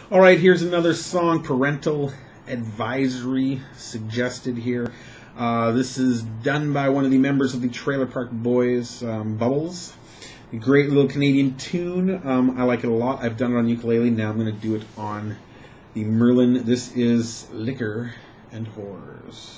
Alright, here's another song, Parental Advisory, suggested here. This is done by one of the members of the Trailer Park Boys, Bubbles. A great little Canadian tune. I like it a lot. I've done it on ukulele. Now I'm going to do it on the Merlin. This is Liquor and Whores.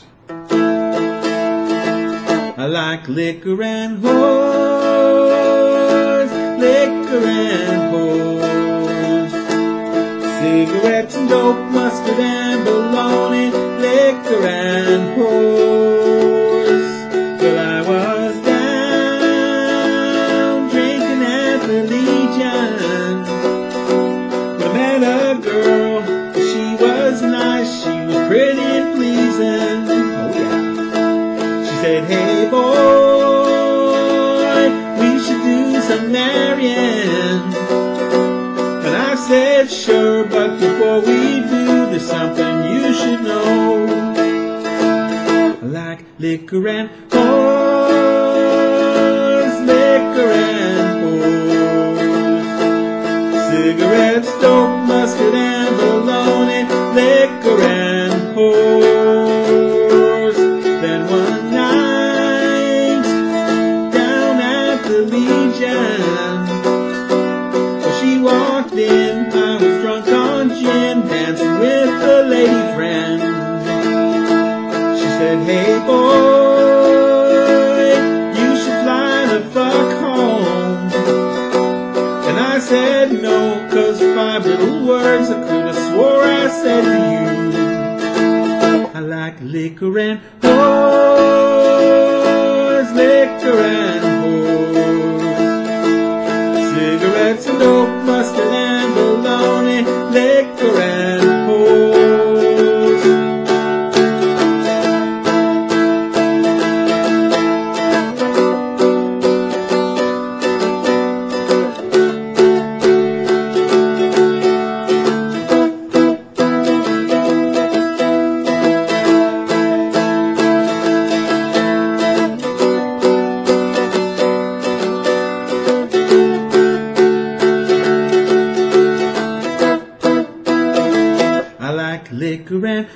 I like liquor and whores, liquor and whores, cigarettes and dope, mustard and bologna, liquor and whores. Well, I was down drinking at the Legion when I met a girl. She was nice, she was pretty and pleasing. Oh yeah. She said, "Hey boy, we should do some marrying." And I said, "Sure, but before we do, there's something you should know. I like liquor and whores, liquor and whores, cigarettes, dope, mustard and bologna, liquor and whores." Then one night, down at the Legion, she walked in, I was drunk on gin, dancing with a lady friend. She said, "Hey boy, you should fly the fuck home." And I said no, 'cause 5 little words I could have swore I said to you. I like liquor and whores, liquor and whores, cigarettes and dope, mustard and bologna, liquor and whores. I like liquor and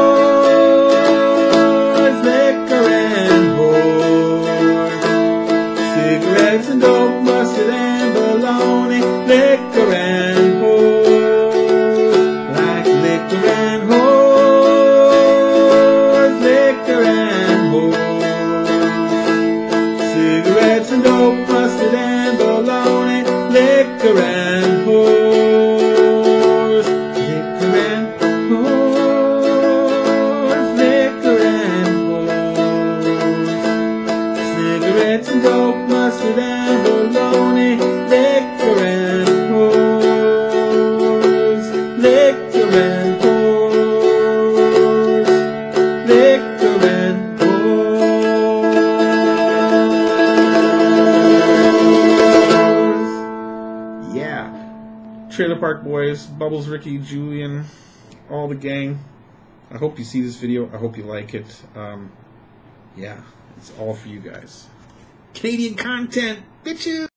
whores, liquor and whores, cigarettes and dope, mustard and bologna, liquor and whores. Like liquor and whores, liquor and whores, cigarettes and dope, mustard and bologna, liquor and whores. Cigarettes and dope, mustard and bologna, liquor and whores, liquor and whores, liquor and whores. Yeah. Trailer Park Boys, Bubbles, Ricky, Julian, all the gang. I hope you see this video. I hope you like it. Yeah, it's all for you guys. Canadian content, bitches!